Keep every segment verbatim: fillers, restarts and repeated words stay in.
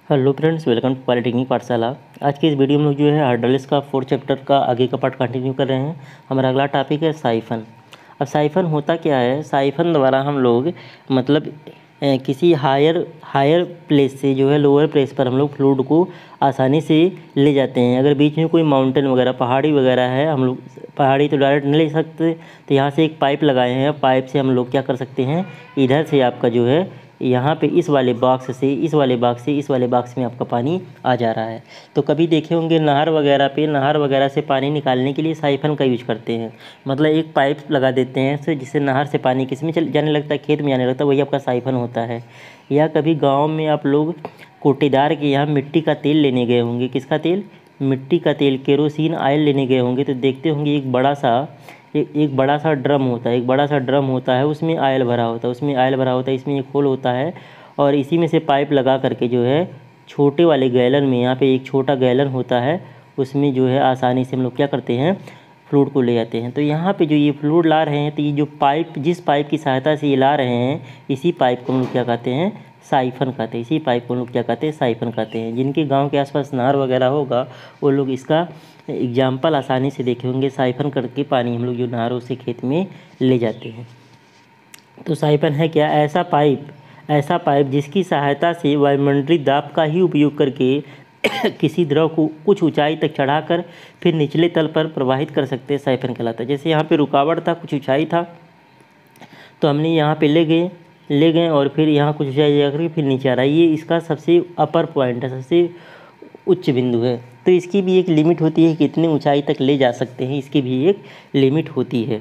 Hello friends, welcome to polytechnic पाठशाला। आज की इस वीडियो में हम लोग जो है हाइड्रोलिक्स का फोर्थ चैप्टर का आगे का पार्ट कंटिन्यू कर रहे हैं। हमारा अगला टॉपिक है साइफन। अब साइफन होता क्या है? साइफन द्वारा हम लोग मतलब ए, किसी हायर हायर प्लेस से जो है लोअर प्लेस पर हम लोग फ्लूइड को आसानी से ले जाते हैं। अगर बीच में कोई माउंटेन वगैरह पहाड़ी वगैरह है, हम लोग पहाड़ी तो डायरेक्ट नहीं ले सकते, तो यहाँ से एक पाइप लगाए हैं। पाइप से हम लोग क्या कर सकते हैं, इधर से आपका जो है यहाँ पे इस वाले बॉक्स से इस वाले बॉक्स से इस वाले बॉक्स में आपका पानी आ जा रहा है। तो कभी देखे होंगे नहर वगैरह पे, नहर वगैरह से पानी निकालने के लिए साइफन का यूज करते हैं। मतलब एक पाइप लगा देते हैं से जिससे नहर से पानी किस में चल जाने लगता है, खेत में जाने लगता है, वही आपका साइफन होता है। या कभी गाँव में आप लोग कोटेदार के यहाँ मिट्टी का तेल लेने गए होंगे। किसका तेल? मिट्टी का तेल, केरोसिन ऑयल लेने गए होंगे, तो देखते होंगे एक बड़ा सा एक एक बड़ा सा ड्रम होता है एक बड़ा सा ड्रम होता है उसमें ऑयल भरा होता है उसमें ऑयल भरा होता है इसमें एक होल होता है, और इसी में से पाइप लगा करके जो है छोटे वाले गैलन में, यहाँ पे एक छोटा गैलन होता है, उसमें जो है आसानी से हम लोग क्या करते हैं, फ्लूइड को ले जाते हैं। तो यहाँ पे जो ये फ्लूइड ला रहे हैं, तो ये जो पाइप जिस पाइप की सहायता से ये ला रहे हैं, इसी पाइप को हम लोग क्या कहते हैं, साइफन कहते हैं। इसी पाइप को हम लोग क्या कहते हैं, साइफन कहते हैं। जिनके गांव के आसपास नहर वगैरह होगा वो लोग इसका एग्जाम्पल आसानी से देखे होंगे। साइफन करके पानी हम लोग जो नहरों से खेत में ले जाते हैं। तो साइफन है क्या? ऐसा पाइप ऐसा पाइप जिसकी सहायता से वायुमंडलीय दाब का ही उपयोग करके किसी द्रव को कुछ ऊंचाई तक चढ़ाकर फिर निचले तल पर प्रवाहित कर सकते हैं, साइफन कहलाता है। जैसे यहाँ पे रुकावट था, कुछ ऊंचाई था, तो हमने यहाँ पे ले गए ले गए और फिर यहाँ कुछ ऊंचाई जाकर फिर नीचे आ रहा है। ये इसका सबसे अपर पॉइंट है, सबसे उच्च बिंदु है। तो इसकी भी एक लिमिट होती है, कितनी ऊंचाई तक ले जा सकते हैं, इसकी भी एक लिमिट होती है।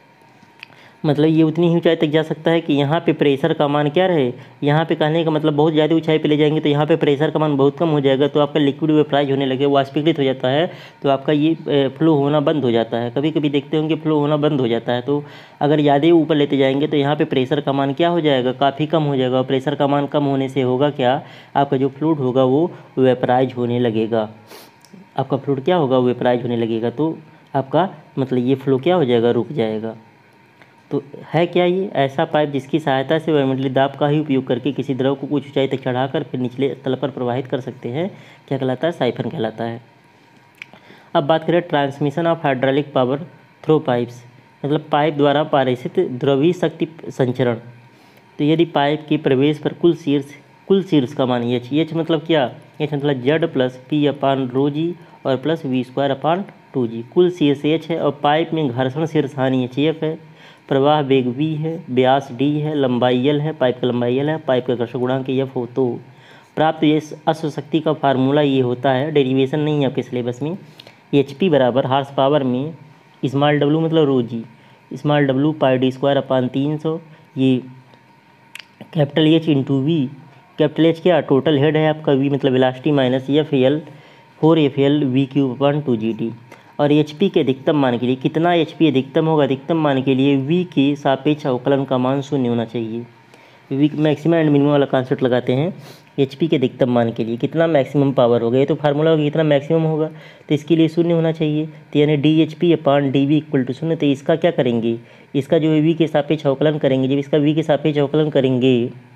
मतलब ये उतनी ही ऊंचाई तक जा सकता है कि यहाँ पे प्रेशर का मान क्या रहे। यहाँ पे कहने का मतलब बहुत ज़्यादा ऊंचाई पे ले जाएंगे तो यहाँ पे प्रेशर का मान बहुत कम हो जाएगा, तो आपका लिक्विड वेपराइज होने लगे, वाष्पीकृत हो जाता है, तो आपका ये फ्लो होना बंद हो जाता है। कभी कभी देखते होंगे फ्लो होना बंद हो जाता है। तो अगर ज़्यादा ऊपर लेते जाएंगे तो यहाँ पर प्रेशर का मान क्या हो जाएगा, काफ़ी कम हो जाएगा। और प्रेशर का मान कम होने से होगा क्या, आपका जो फ्लूइड होगा वो वेपराइज होने लगेगा। आपका फ्लूइड क्या होगा, वेपराइज होने लगेगा। तो आपका मतलब ये फ्लो क्या हो जाएगा, रुक जाएगा। तो है क्या ये? ऐसा पाइप जिसकी सहायता से वायुमंडलीय दाब का ही उपयोग करके किसी द्रव को कुछ ऊंचाई तक चढ़ाकर फिर निचले तल पर प्रवाहित कर सकते हैं, क्या कहलाता है, साइफन कहलाता है। अब बात करें transmission of hydraulic power through pipes, मतलब पाइप द्वारा पारित द्रवीय शक्ति संचरण। तो यदि पाइप के प्रवेश पर कुल शीर्ष कुल शीर्ष का मान एच एच मतलब क्या, एच मतलब Z plus P upon rho G और plus V square upon two G. कुल शीर्ष एच है और पाइप में घर्षण शीर्ष हानि एच एफ है, प्रवाह वेग वी है, व्यास डी है, लंबाई एल है, पाइप का लंबाई एल है, पाइप का घर्षण गुणांक एफ हो। तो प्राप्त ये अश्व शक्ति का फार्मूला ये होता है, डेरिवेशन नहीं है आपके सिलेबस में। एच पी बराबर हार्स पावर में स्मॉल डब्लू मतलब rho G, small W pi D square upon तीन सौ, ये capital H into V. Capital H क्या, टोटल हेड है आपका, वी मतलब velocity minus F L four F L V cube upon two G D. और H P के अधिकतम मान के लिए कितना एच पी अधिकतम होगा, अधिकतम मान के लिए वी के सापेक्ष अवकलन का मान शून्य होना चाहिए। वी मैक्सिमम एंड मिनिमम वाला कॉन्सेप्ट लगाते हैं। एच पी के अधिकतम मान के लिए कितना मैक्सिमम पावर होगा, ये तो फार्मूला होगा कितना मैक्सिमम होगा, तो इसके लिए शून्य होना चाहिए। तो यानी D H P upon D V equal to शून्य। तो इसका क्या करेंगे, इसका जो है वी के सापेक्ष अवकलन करेंगे। जब इसका वी के सापेक्ष अवकलन करेंगे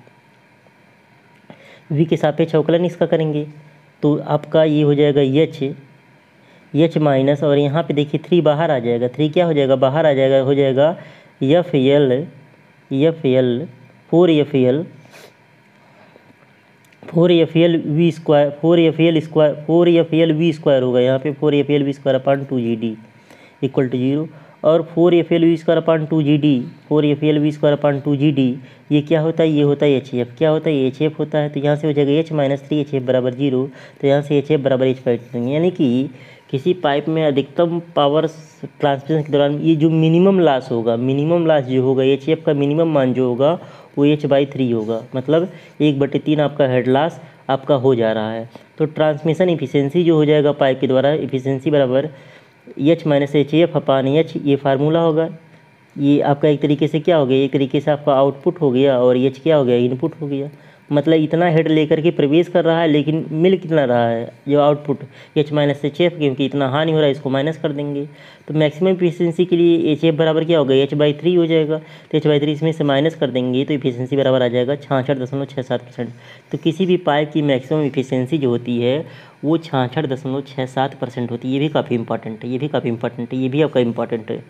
वी के सापेक्ष अवकलन इसका करेंगे तो आपका ये हो जाएगा एच एच माइनस, और यहाँ पे देखिए थ्री बाहर आ जाएगा, थ्री क्या हो जाएगा, बाहर आ जाएगा, हो जाएगा F L F L four F L four F L V square four F L square four F L V square होगा। यहाँ पे four F L V square upon two G D equal to zero, और four F L V square upon two G D four F L V square upon two G D ये क्या होता है, ये होता है एच एफ। क्या होता है, एच एफ होता है। तो यहाँ से हो जाएगा H minus three H F बराबर जीरो। तो यहाँ से एच एफ बराबर एच पाइप, यानी कि किसी पाइप में अधिकतम पावर ट्रांसमिशन के दौरान ये जो मिनिमम लॉस होगा, मिनिमम लॉस जो होगा एच एफ का मिनिमम मान जो होगा वो एच बाई थ्री होगा। मतलब एक बटे तीन आपका हेड लॉस आपका हो जा रहा है। तो ट्रांसमिशन इफिशियंसी जो हो जाएगा पाइप के द्वारा, इफिशियंसी बराबर H minus H F upon H, ये फार्मूला होगा। ये आपका एक तरीके से क्या हो गया, एक तरीके से आपका आउटपुट हो गया और एच क्या हो गया, इनपुट हो गया। मतलब इतना हेड लेकर के प्रवेश कर रहा है, लेकिन मिल कितना रहा है जो output H minus H F, क्योंकि इतना हानि हो रहा है, इसको माइनस कर देंगे। तो मैक्सिमम इफिशियंसी के लिए एच एफ बराबर क्या होगा, एच बाई थ्री हो जाएगा। तो एच बाई थ्री इसमें से माइनस कर देंगे तो इफिशियंसी बराबर आ जाएगा छाछठ दशमलव छः सात परसेंट। तो किसी भी पाइप की मैक्सिमम इफिशियंसी जो होती है वो छाछठ दशमलव छः सात परसेंट होती है। ये भी काफ़ी इंपॉर्टेंट है, ये भी काफ़ी इंपॉर्टेंट है, ये भी आपका इंपॉर्टेंट है।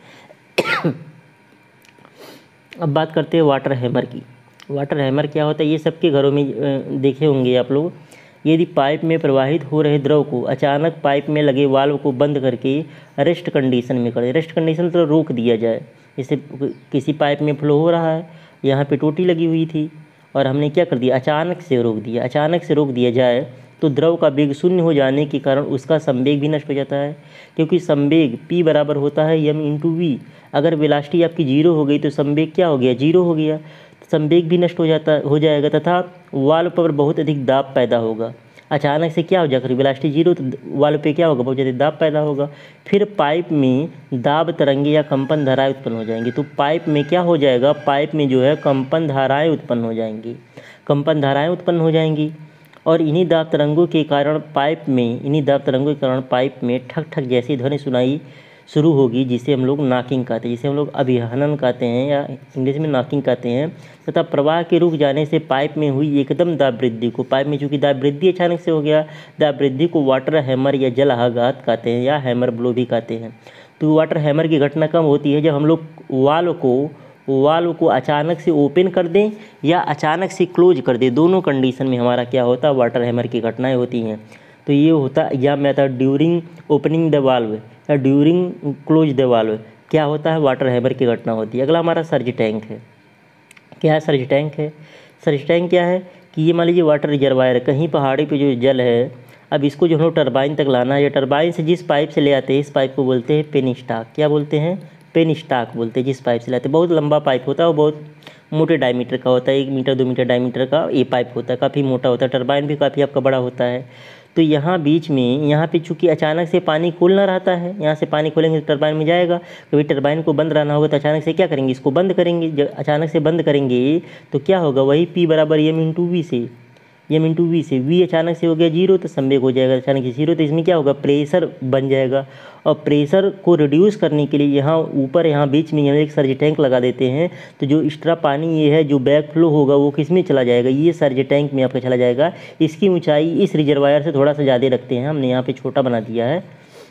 अब बात करते हैं वाटर हैमर की। वाटर हैमर क्या होता है, ये सबके घरों में देखे होंगे आप लोग। यदि पाइप में प्रवाहित हो रहे द्रव को अचानक पाइप में लगे वाल्व को बंद करके रेस्ट कंडीशन में कर दे, रेस्ट कंडीशन तो रोक दिया जाए। जैसे किसी पाइप में फ्लो हो रहा है, यहाँ पे टोटी लगी हुई थी और हमने क्या कर दिया, अचानक से रोक दिया। अचानक से रोक दिया जाए तो द्रव का वेग शून्य हो जाने के कारण उसका संवेग भी नष्ट हो जाता है, क्योंकि संवेग P बराबर होता है एम इंटू वी। अगर वेलोसिटी आपकी जीरो हो गई तो संवेग क्या हो गया, जीरो हो गया। संवेग भी नष्ट हो जाता हो जाएगा तथा वाल्व पर बहुत अधिक दाब पैदा होगा। अचानक से क्या हो जाएगा, वेलोसिटी जीरो, तो वाल्व पे क्या होगा, बहुत ज़्यादा दाब पैदा होगा। फिर पाइप में दाब तरंगे या कंपन धाराएं उत्पन्न हो जाएंगी। तो पाइप में क्या हो जाएगा, पाइप में जो है कंपन धाराएं उत्पन्न हो जाएंगी, कंपन धाराएं उत्पन्न हो जाएंगी और इन्हीं दाब तरंगों के कारण पाइप में इन्हीं दाब तरंगों के कारण पाइप में ठक ठक जैसी ध्वनि सुनाई शुरू होगी, जिसे हम लोग नॉकिंग कहते हैं, जिसे हम लोग अभिहनन कहते हैं या इंग्लिश में नॉकिंग कहते हैं। तथा प्रवाह के रुक जाने से पाइप में हुई एकदम दाब वृद्धि को, पाइप में चूँकि दाब वृद्धि अचानक से हो गया, दाब वृद्धि को वाटर हैमर या जल आघात कहते हैं या हैमर ब्लो भी कहते हैं। तो वाटर हैमर की घटना कब होती है, जब हम लोग वाल्व को वाल्व को अचानक से ओपन कर दें या अचानक से क्लोज कर दें, दोनों कंडीशन में हमारा क्या होता है, वाटर हैमर की घटनाएं होती हैं। तो ये होता या method during opening the valve या ड्यूरिंग क्लोज द वाल्व क्या होता है, वाटर हैमर की घटना होती है। अगला हमारा सर्ज टैंक है। क्या है सर्ज टैंक है, सर्ज टैंक क्या है कि ये मान लीजिए वाटर रिजर्वायर है, कहीं पहाड़ी पे जो जल है, अब इसको जो हम लोग टरबाइन तक लाना है, या टरबाइन से जिस पाइप से ले आते हैं, इस पाइप को बोलते हैं पेन स्टॉक। क्या बोलते हैं, पेन स्टॉक बोलते हैं। जिस पाइप से लाते हैं, बहुत लंबा पाइप होता है और बहुत मोटे डायमीटर का होता है, एक मीटर दो मीटर डायमीटर का ये पाइप होता है, काफ़ी मोटा होता है। टरबाइन भी काफ़ी आपका बड़ा होता है। तो यहाँ बीच में यहाँ पे चूँकि अचानक से पानी खोलना रहता है, यहाँ से पानी खोलेंगे तो टरबाइन में जाएगा, कभी टरबाइन को बंद रहना होगा तो अचानक से क्या करेंगे, इसको बंद करेंगे। जब अचानक से बंद करेंगे तो क्या होगा, वही P बराबर एम इंटू वी से, एम इंटू वी से वी अचानक से हो गया जीरो तो संवेग हो जाएगा अचानक से जीरो। तो इसमें क्या होगा, प्रेशर बन जाएगा और प्रेशर को रिड्यूस करने के लिए यहाँ ऊपर यहाँ बीच में हम एक सर्ज टैंक लगा देते हैं। तो जो एक्स्ट्रा पानी ये है जो बैक फ्लो होगा वो किस में चला जाएगा, ये सर्ज टैंक में आपका चला जाएगा। इसकी ऊंचाई इस रिजर्वायर से थोड़ा सा ज़्यादा रखते हैं, हमने यहाँ पे छोटा बना दिया है।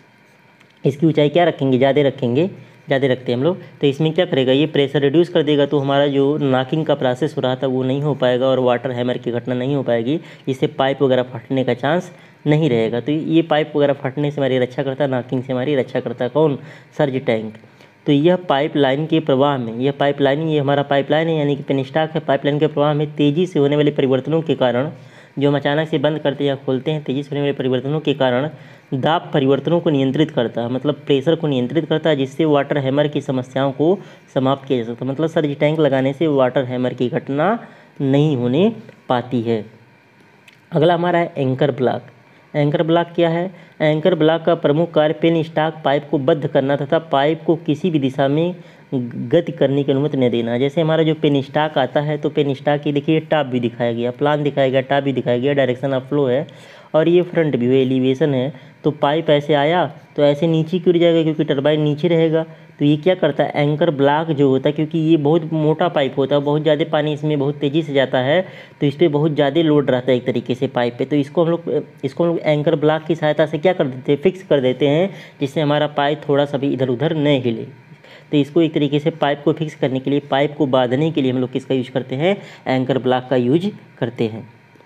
इसकी ऊंचाई क्या रखेंगे, ज़्यादा रखेंगे, ज़्यादा रखते हैं हम लोग। तो इसमें क्या करेगा, ये प्रेशर रिड्यूस कर देगा, तो हमारा जो नॉकिंग का प्रोसेस हो रहा था वो नहीं हो पाएगा और वाटर हैमर की घटना नहीं हो पाएगी, जिससे पाइप वगैरह फटने का चांस नहीं रहेगा। तो ये पाइप वगैरह फटने से हमारी रक्षा करता है, नॉकिंग से हमारी रक्षा करता है कौन, सर्ज टैंक। तो यह पाइप लाइन के प्रवाह में, यह पाइप लाइन ये हमारा पाइप लाइन है यानी कि पेन स्टॉक है। पाइप लाइन के प्रवाह में तेज़ी से होने वाले परिवर्तनों के कारण, जो हम अचानक से बंद करते हैं या खोलते हैं, तेज़ी से होने वाले परिवर्तनों के कारण दाब परिवर्तनों को नियंत्रित करता है, मतलब प्रेशर को नियंत्रित करता है, जिससे वाटर हैमर की समस्याओं को समाप्त किया जा सकता है। मतलब सर्ज टैंक लगाने से वाटर हैमर की घटना नहीं होने पाती है। अगला हमारा है एंकर ब्लॉक। एंकर ब्लॉक क्या है, एंकर ब्लॉक का प्रमुख कार्य पेन स्टॉक पाइप को बद्ध करना तथा पाइप को किसी भी दिशा में गति करने की अनुमति न देना। जैसे हमारा जो पेन स्टॉक आता है तो पेन स्टॉक की देखिए टॉप भी दिखाया गया, प्लान दिखाया गया, टॉप भी दिखाया गया, डायरेक्शन ऑफ फ्लो है और ये फ्रंट व्यू है, एलिवेशन है। तो पाइप ऐसे आया तो ऐसे नीचे गिर जाएगा क्योंकि टरबाइन नीचे रहेगा। तो ये क्या करता है, एंकर ब्लॉक जो होता है, क्योंकि ये बहुत मोटा पाइप होता है, बहुत ज़्यादा पानी इसमें बहुत तेज़ी से जाता है, तो इस पर बहुत ज़्यादा लोड रहता है एक तरीके से पाइप पे। तो इसको हम लोग इसको हम लोग एंकर ब्लॉक की सहायता से क्या कर देते हैं, फिक्स कर देते हैं, जिससे हमारा पाइप थोड़ा सा भी इधर उधर न हिले। तो इसको एक तरीके से पाइप को फिक्स करने के लिए, पाइप को बांधने के लिए हम लोग किसका यूज करते हैं, एंकर ब्लॉक का यूज करते हैं।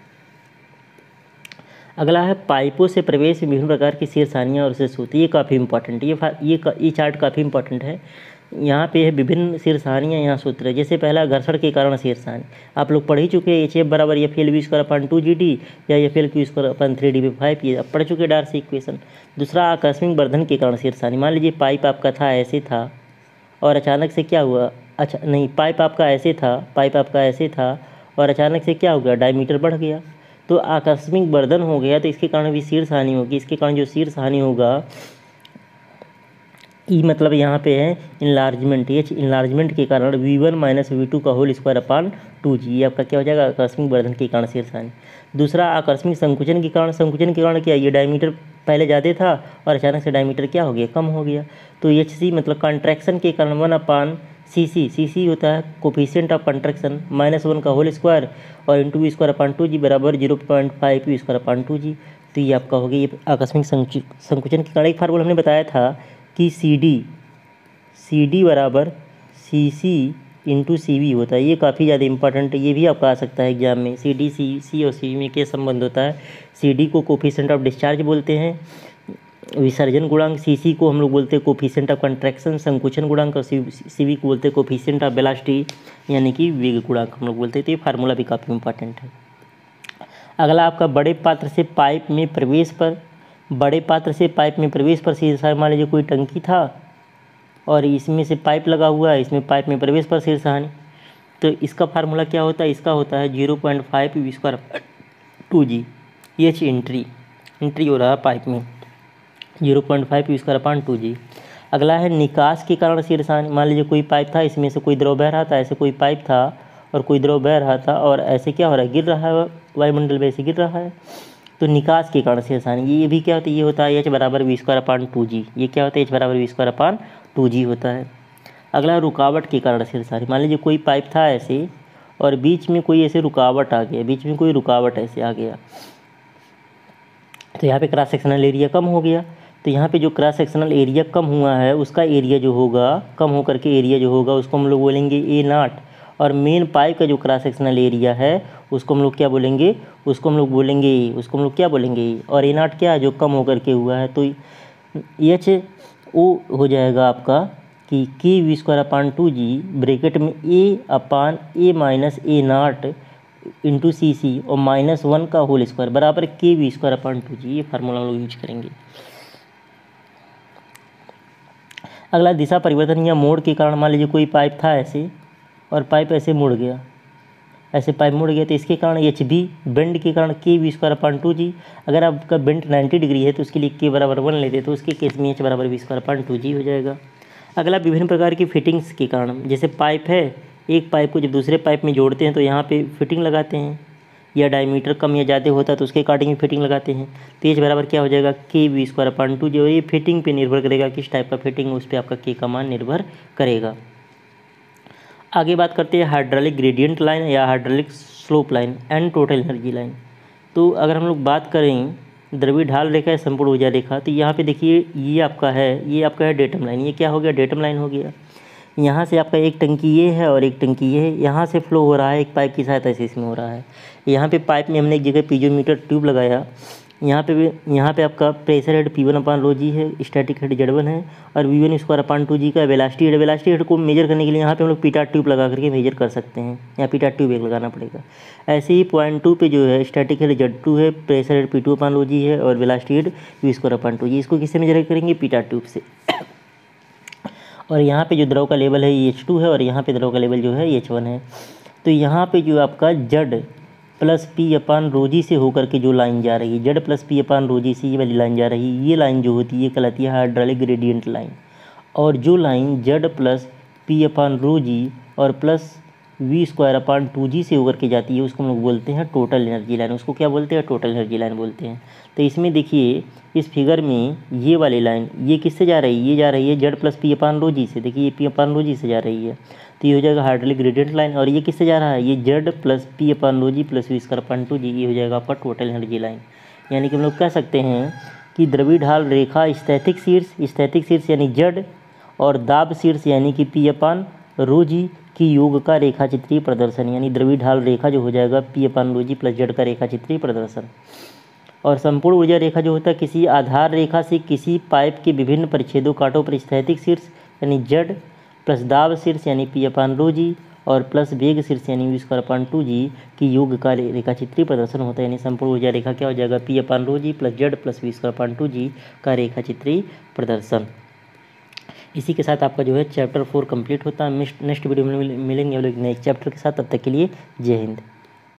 अगला है पाइपों से प्रवेश में विभिन्न प्रकार की शीर्षानियाँ और शीर्ष होती है। ये काफ़ी इंपॉर्टेंट है, ये ये ये चार्ट काफ़ी इंपॉर्टेंट है। यहाँ पे है विभिन्न शीर्षानियाँ, यहाँ सूत्र है। जैसे पहला घर्षण के कारण शीर्षानी, आप लोग पढ़ ही चुके हैं, एच एफ बराबर F L V square upon two G D या F L Q square upon three D B five, ये आप पढ़ चुके डार्सी इक्वेशन। दूसरा आकस्मिक वर्धन के कारण शीर्षानी, मान लीजिए पाइप आपका था ऐसे था और अचानक से क्या हुआ, अच्छा नहीं पाइप आपका ऐसे था पाइप आपका ऐसे था और अचानक से क्या हो गया, डायमीटर बढ़ गया, तो आकस्मिक वर्धन हो गया। तो इसके कारण भी शीर्ष हानि होगी। इसके कारण जो शीर्ष हानि होगा ई मतलब यहाँ पे है इनलार्जमेंट, एच इनलार्जमेंट के कारण V one minus V two का होल स्क्वायर अपान टू जी, ये आपका क्या हो जाएगा आकस्मिक वर्धन के कारण शीर्ष हानि। दूसरा आकस्मिक संकुचन के कारण, संकुचन के कारण क्या, ये डायमीटर पहले ज़्यादा था और अचानक से डायमीटर क्या हो गया, कम हो गया। तो एच सी मतलब कॉन्ट्रैक्शन के कारण वन अपान सी सी, सी सी होता है coefficient of contraction minus one का होल स्क्वायर और into V square upon two g बराबर zero point five V square upon two g. तो ये आपका हो गया ये आकस्मिक संकुचन के कारण। एक फार्मूला हमने बताया था कि सी डी सी डी बराबर सी सी इंटू सी वी होता है, ये काफ़ी ज़्यादा इंपॉर्टेंट है, ये भी आपका आ सकता है एग्जाम में। सी डी सी सी और सी वी में क्या संबंध होता है, सी डी को कोफिशिएंट ऑफ डिस्चार्ज बोलते हैं, विसर्जन गुणांक, सी सी को हम लोग बोलते हैं कोफिशिएंट ऑफ कंट्रैक्शन संकुचन गुणांक, और सी सी वी को बोलते हैं कोफिशिएंट ऑफ वेलोसिटी यानी कि वेग गुणांक हम लोग बोलते हैं। तो ये फार्मूला भी काफ़ी इंपॉर्टेंट है। अगला आपका बड़े पात्र से पाइप में प्रवेश पर, बड़े पात्र से पाइप में प्रवेश पर शीर्ष, मान लीजिए कोई टंकी था और इसमें से पाइप लगा हुआ है, इसमें पाइप में प्रवेश पर शीर्ष हानि, तो इसका फार्मूला क्या होता है, इसका होता है zero point five V square two G, H entry entry हो रहा है पाइप में zero point five V square upon two G. अगला है निकास के कारण शीर्ष हानि, मान लीजिए कोई पाइप था, इसमें से कोई द्रव बह रहा था, ऐसे कोई पाइप था और कोई द्रव बह रहा था और ऐसे क्या हो रहा है, गिर रहा है वायुमंडल में, ऐसे गिर रहा है, तो निकास के कारण शीर्ष हानि, ये भी क्या होता है, ये होता है एच बराबर वी स्क्वायर अपान टू जी, ये क्या होता है एच बराबर V square upon two G होता है। अगला रुकावट के कारण शीर्ष हानि, मान लीजिए कोई पाइप था ऐसे और बीच में कोई ऐसे रुकावट आ गया, बीच में कोई रुकावट ऐसे आ गया, तो यहाँ पे क्रॉस सेक्शनल एरिया कम हो गया, तो यहाँ पे जो क्रॉस सेक्शनल एरिया कम हुआ है उसका एरिया जो होगा, कम होकर के एरिया जो होगा उसको हम लोग बोलेंगे ए नाट, और मेन पाइप का जो क्रॉस सेक्शनल एरिया है उसको हम लोग क्या बोलेंगे, उसको हम लोग बोलेंगे उसको हम लोग क्या बोलेंगे, और ए नाट क्या है जो कम होकर के हुआ है, तो एच ओ हो जाएगा आपका कि K V square upon two G bracket में A upon A minus A naught into C C और माइनस वन का होल स्क्वायर बराबर K V square upon two जी, ये फार्मूला हम लोग यूज करेंगे। अगला दिशा परिवर्तन या मोड़ के कारण, मान लीजिए कोई पाइप था ऐसे और पाइप ऐसे मुड़ गया, ऐसे पाइप मुड़ गया, तो इसके कारण एच बी बेंड के कारण K V square upon two G, अगर आपका बेंड नाइन्टी डिग्री है तो उसके लिए के बराबर वन लेते तो उसके केस में एच बराबर V square upon two G हो जाएगा। अगला विभिन्न प्रकार की फिटिंग्स के कारण, जैसे पाइप है, एक पाइप को जब दूसरे पाइप में जोड़ते हैं तो यहाँ पे फिटिंग लगाते हैं, या डायमीटर कम या ज़्यादा होता है तो उसके अकॉर्डिंग फिटिंग लगाते हैं, तो एच बराबर क्या हो जाएगा K V square upon two G, और ये फिटिंग पे निर्भर करेगा किस टाइप का फिटिंग, उस पर आपका के का मान निर्भर करेगा। आगे बात करते हैं हाइड्रोलिक ग्रेडियंट लाइन या hydraulic slope line and total energy line. तो अगर हम लोग बात करें द्रव्य ढाल रेखा या संपूर्ण ऊर्जा रेखा, तो यहाँ पे देखिए ये आपका है, ये आपका है डेटम लाइन, ये क्या हो गया, डेटम लाइन हो गया। यहाँ से आपका एक टंकी ये है और एक टंकी ये है, यहाँ से फ्लो हो रहा है एक पाइप की सहायता से इसमें हो रहा है। यहाँ पे पाइप में हमने एक जगह पीजोमीटर ट्यूब लगाया, यहाँ पे भी यहाँ पे आपका pressure head P one upon rho g है, स्टैटिक हेड जेड वन है, और V one square upon two g का वेलोसिटी हेड, वेलोसिटी हेड को मेजर करने के लिए यहाँ पे हम लोग पीटा ट्यूब लगा करके मेजर कर सकते हैं, यहाँ पीटा ट्यूब एक लगाना पड़ेगा। ऐसे ही पॉइंट टू पे जो है स्टैटिक हेड जेड टू है, pressure head P two upon rho g है और velocity head V square upon two g, इसको किससे मेजर करेंगे, पीटा ट्यूब से। और यहाँ पे जो द्रव का लेवल है ये एच टू है और यहाँ पे द्रव का लेवल जो है एच वन है। तो यहाँ पे जो आपका जेड प्लस पी अपान रोजी से होकर के जो लाइन जा रही है, जेड प्लस पी अपान रोजी से ये वाली लाइन जा रही है, ये लाइन जो होती है ये कहलाती है हाइड्रोलिक ग्रेडियंट लाइन। और जो line Z plus P upon rho g और plus V square upon two g से होकर के जाती है उसको हम लोग बोलते हैं टोटल एनर्जी लाइन, उसको क्या बोलते हैं, टोटल एनर्जी लाइन बोलते हैं। तो इसमें देखिए इस फिगर में ये वाली लाइन ये किससे जा रही है, ये जा रही है Z plus P upon rho g से, देखिए ये पी अपान रो जी से जा रही है, तो ये हो जाएगा हाइड्रोलिक ग्रेडियंट लाइन। और ये किससे जा रहा है, ये Z plus P upon rho g plus V square upon two जी, ये हो जाएगा आपका टोटल एनर्जी लाइन। यानी कि हम लोग कह सकते हैं कि द्रव्य ढाल रेखा स्थैतिक शीर्ष, स्थैतिक शीर्ष यानी जेड और दाब शीर्ष यानी कि पी अपान रो जी की योग का रेखा चित्रीय प्रदर्शन, यानी द्रव्य ढाल रेखा जो हो जाएगा P upon rho g plus Z का रेखा चित्रीय प्रदर्शन। और संपूर्ण ऊर्जा रेखा जो होता है किसी आधार रेखा से किसी पाइप के विभिन्न परिच्छेदों कांटों पर स्थैतिक शीर्ष यानी जेड प्लस दाब शीर्ष यानी पी अपान रो जी और प्लस वेग शीर्ष यानी V square upon two g की योग का रेखा चित्रीय प्रदर्शन होता है। यानी संपूर्ण ऊर्जा रेखा क्या हो जाएगा, P upon rho g plus Z plus V square upon two g का रेखा चित्रीय प्रदर्शन। इसी के साथ आपका जो है चैप्टर फोर कंप्लीट होता है। नेक्स्ट वीडियो में मिलेंगे नेक्स्ट चैप्टर के साथ, तब तक के लिए जय हिंद।